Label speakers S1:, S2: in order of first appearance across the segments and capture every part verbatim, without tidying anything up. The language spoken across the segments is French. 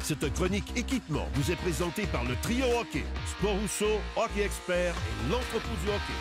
S1: Cette chronique équipement vous est présentée par le Trio Hockey, Sport Rousseau, Hockey Expert et l'entrepôt du hockey.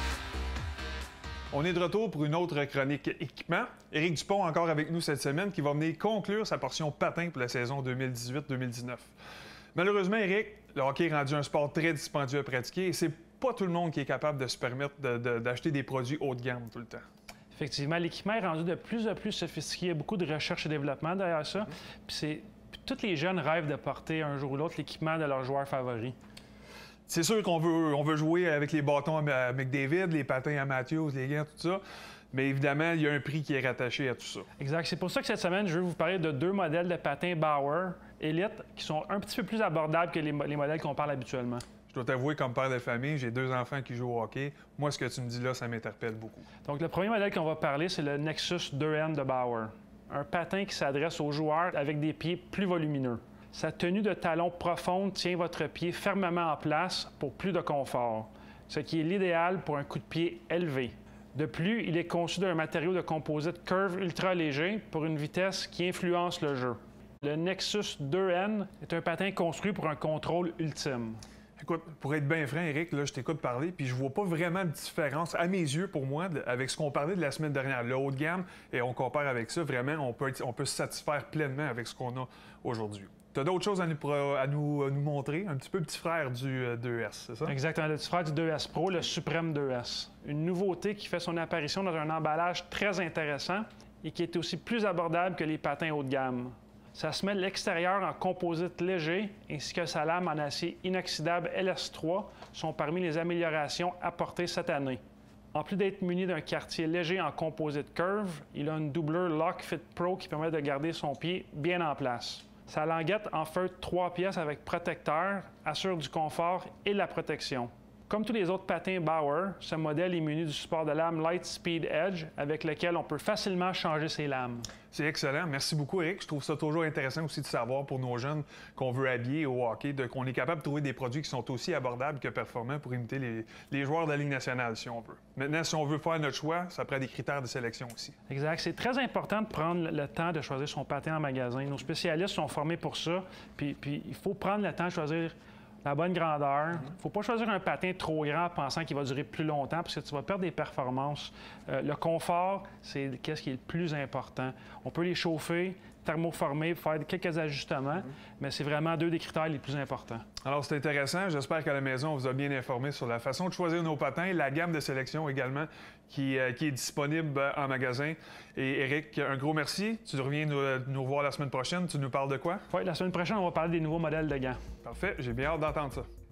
S2: On est de retour pour une autre chronique équipement. Éric Dupont encore avec nous cette semaine qui va venir conclure sa portion patin pour la saison deux mille dix-huit deux mille dix-neuf. Malheureusement, Éric, le hockey est rendu un sport très dispendieux à pratiquer et c'est pas tout le monde qui est capable de se permettre de, de, d'acheter des produits haut de gamme tout le temps.
S3: Effectivement, l'équipement est rendu de plus en plus sophistiqué. Il y a beaucoup de recherche et développement derrière ça. Puis c'est... Tous les jeunes rêvent de porter un jour ou l'autre l'équipement de leur joueur favori.
S2: C'est sûr qu'on veut, on veut jouer avec les bâtons à McDavid, les patins à Matthews, les gants, tout ça. Mais évidemment, il y a un prix qui est rattaché à tout ça.
S3: Exact. C'est pour ça que cette semaine, je veux vous parler de deux modèles de patins Bauer Elite qui sont un petit peu plus abordables que les, les modèles qu'on parle habituellement.
S2: Je dois t'avouer, comme père de famille, j'ai deux enfants qui jouent au hockey. Moi, ce que tu me dis là, ça m'interpelle beaucoup.
S3: Donc, le premier modèle qu'on va parler, c'est le Nexus deux N de Bauer. Un patin qui s'adresse aux joueurs avec des pieds plus volumineux. Sa tenue de talon profonde tient votre pied fermement en place pour plus de confort, ce qui est l'idéal pour un coup de pied élevé. De plus, il est conçu d'un matériau de composite curve ultra léger pour une vitesse qui influence le jeu. Le Nexus deux N est un patin construit pour un contrôle ultime.
S2: Écoute, pour être bien franc, Éric, là, je t'écoute parler, puis je vois pas vraiment de différence, à mes yeux, pour moi, avec ce qu'on parlait de la semaine dernière. Le haut de gamme, et on compare avec ça, vraiment, on peut, on peut se satisfaire pleinement avec ce qu'on a aujourd'hui. Tu as d'autres choses à, nous, à nous, à nous montrer? Un petit peu le petit frère du deux S, c'est ça?
S3: Exactement, le petit frère du deux S Pro, le Supreme deux S. Une nouveauté qui fait son apparition dans un emballage très intéressant et qui est aussi plus abordable que les patins haut de gamme. Ça se met l'extérieur en composite léger ainsi que sa lame en acier inoxydable L S trois sont parmi les améliorations apportées cette année. En plus d'être muni d'un quartier léger en composite curve, il a une doublure Lock Fit Pro qui permet de garder son pied bien en place. Sa languette en feutre trois pièces avec protecteur assure du confort et de la protection. Comme tous les autres patins Bauer, ce modèle est muni du support de lame Light Speed Edge avec lequel on peut facilement changer ses lames.
S2: C'est excellent. Merci beaucoup, Éric. Je trouve ça toujours intéressant aussi de savoir pour nos jeunes qu'on veut habiller au hockey, qu'on est capable de trouver des produits qui sont aussi abordables que performants pour imiter les, les joueurs de la Ligue nationale, si on veut. Maintenant, si on veut faire notre choix, ça prend des critères de sélection aussi.
S3: Exact. C'est très important de prendre le temps de choisir son patin en magasin. Nos spécialistes sont formés pour ça. Puis, puis il faut prendre le temps de choisir la bonne grandeur. Il ne faut pas choisir un patin trop grand en pensant qu'il va durer plus longtemps parce que tu vas perdre des performances. Euh, le confort, c'est qu'est-ce qui est le plus important. On peut les chauffer, thermoformer, faire quelques ajustements, mm-hmm. mais c'est vraiment deux des critères les plus importants.
S2: Alors, c'est intéressant. J'espère qu'à la maison, on vous a bien informé sur la façon de choisir nos patins, la gamme de sélection également qui, euh, qui est disponible en magasin. Et Éric, un gros merci. Tu reviens nous, nous voir la semaine prochaine. Tu nous parles de quoi?
S3: Oui, la semaine prochaine, on va parler des nouveaux modèles de gants.
S2: Parfait. J'ai bien hâte d'entendre ça.